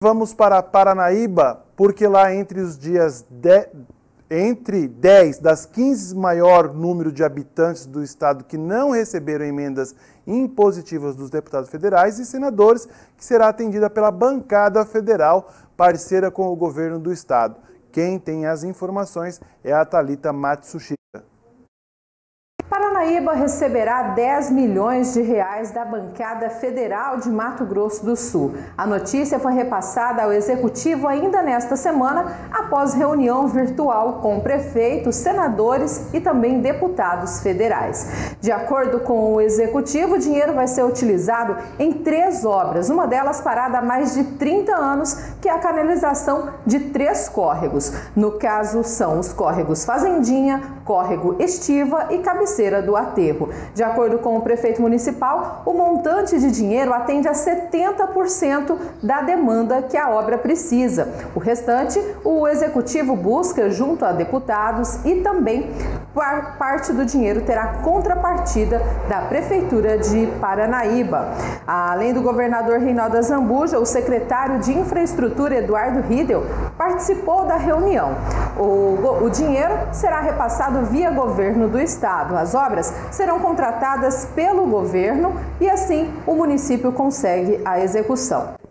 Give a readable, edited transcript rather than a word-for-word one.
Vamos para Paranaíba, porque lá entre os dias entre 10 das 15 maior número de habitantes do estado que não receberam emendas impositivas dos deputados federais e senadores, que será atendida pela bancada federal, parceira com o governo do estado. Quem tem as informações é a Thalita Matsushita. Paranaíba receberá 10 milhões de reais da bancada federal de Mato Grosso do Sul. A notícia foi repassada ao Executivo ainda nesta semana, após reunião virtual com prefeitos, senadores e também deputados federais. De acordo com o Executivo, o dinheiro vai ser utilizado em 3 obras, uma delas parada há mais de 30 anos, que é a canalização de 3 córregos. No caso, são os córregos Fazendinha, Córrego Estiva e Cabeceira do Aterro. De acordo com o prefeito municipal, o montante de dinheiro atende a 70% da demanda que a obra precisa. O restante, o executivo busca junto a deputados e também parte do dinheiro terá contrapartida da prefeitura de Paranaíba. Além do governador Reinaldo Azambuja, o secretário de Infraestrutura Eduardo Riedel participou da reunião. O dinheiro será repassado via governo do estado. As obras serão contratadas pelo governo e assim o município consegue a execução.